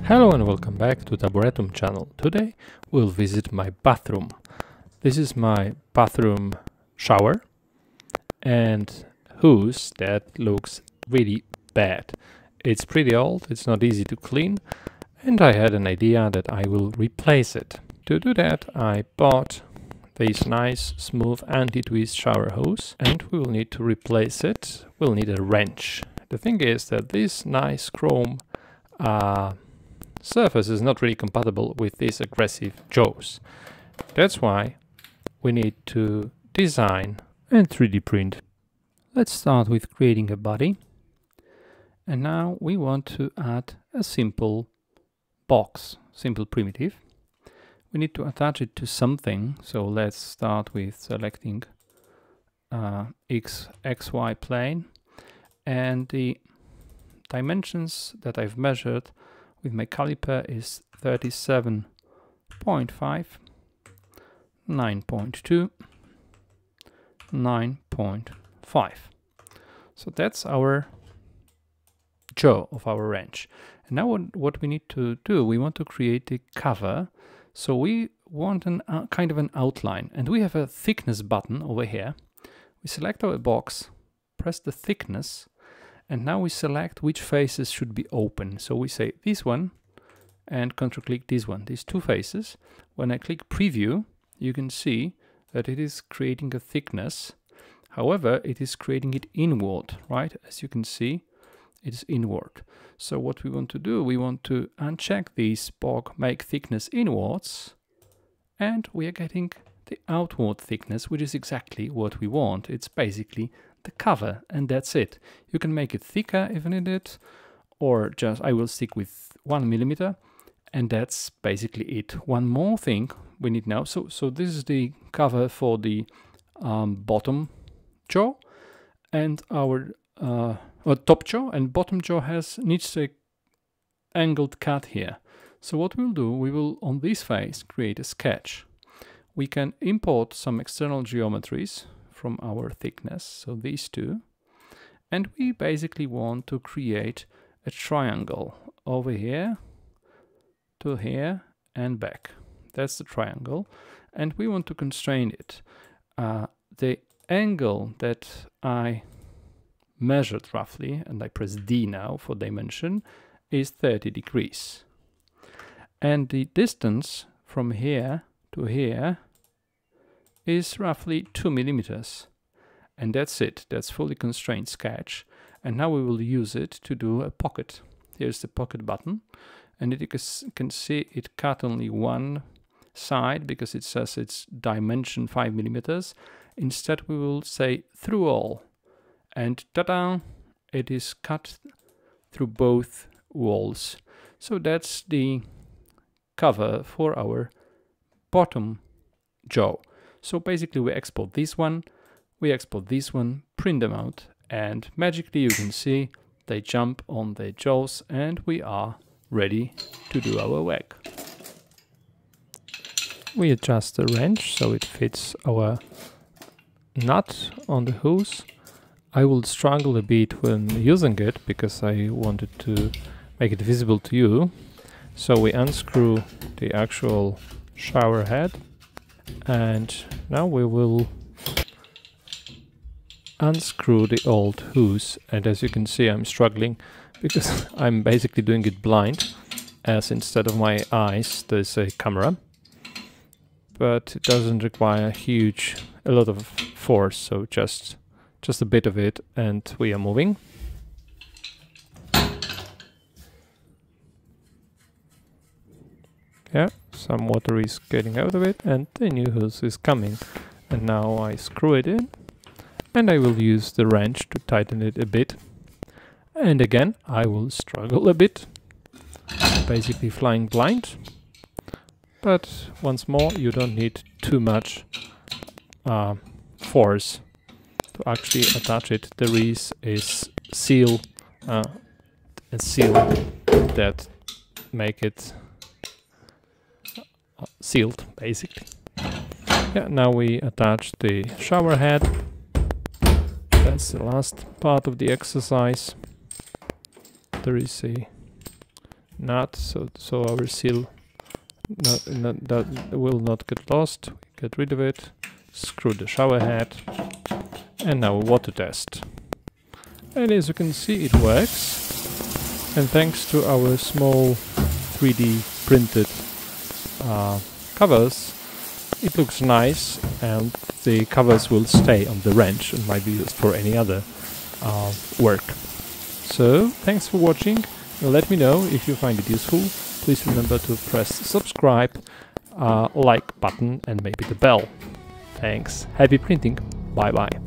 Hello and welcome back to Taboretum channel. Today we'll visit my bathroom. This is my bathroom shower and hose that looks really bad. It's pretty old, it's not easy to clean, and I had an idea that I will replace it. To do that I bought this nice smooth anti-twist shower hose and we will need to replace it. We'll need a wrench. The thing is that this nice chrome surface is not really compatible with these aggressive jaws. That's why we need to design and 3D print. Let's start with creating a body. And now we want to add a simple box, simple primitive. We need to attach it to something. So let's start with selecting XY plane. And the dimensions that I've measured with my caliper is 37.5, 9.2, 9.5. So that's our jaw of our wrench. And now what we need to do, we want to create a cover. So we want an kind of an outline, and we have a thickness button over here. We select our box, press the thickness, and now we select which faces should be open. So we say this one and control click this one, these two faces. When I click preview, you can see that it is creating a thickness. However, it is creating it inward, right? As you can see, it is inward. So what we want to do, we want to uncheck this box, make thickness inwards, and we are getting the outward thickness, which is exactly what we want. It's basically the cover, and that's it. You can make it thicker if needed, or just I will stick with 1 millimeter, and that's basically it. One more thing we need now. So this is the cover for the bottom jaw, and our top jaw, and bottom jaw needs a angled cut here. So what we'll do, we will on this face create a sketch. We can import some external geometries from our thickness, so these two, and we basically want to create a triangle over here to here and back. That's the triangle, and we want to constrain it. The angle that I measured roughly, and I press D now for dimension, is 30 degrees. And the distance from here to here is roughly 2 millimeters. And that's it. That's fully constrained sketch. And now we will use it to do a pocket. Here's the pocket button. And you can see it cut only one side because it says it's dimension 5 millimeters. Instead, we will say through all. And ta-da! It is cut through both walls. So that's the cover for our bottom jaw. So basically we export this one, print them out, and magically you can see they jump on their jaws and we are ready to do our work. We adjust the wrench so it fits our nut on the hose. I will struggle a bit when using it because I wanted to make it visible to you. So we unscrew the actual shower head, and now we will unscrew the old hose. And as you can see, I'm struggling because I'm basically doing it blind, as instead of my eyes there's a camera. But it doesn't require a lot of force, so just a bit of it, and we are moving. Yeah, some water is getting out of it and the new hose is coming. And now I screw it in and I will use the wrench to tighten it a bit. And again, I will struggle a bit, basically flying blind. But once more, you don't need too much force to actually attach it. There is a seal that make it sealed, basically. Yeah, now we attach the shower head. That's the last part of the exercise. There is a nut, so our seal that will not get lost. Get rid of it. Screw the shower head, and now water test. And as you can see, it works. And thanks to our small 3D printed covers, it looks nice, and the covers will stay on the wrench and might be used for any other work. So, thanks for watching. Let me know if you find it useful. Please remember to press subscribe, like button, and maybe the bell. Thanks. Happy printing. Bye bye.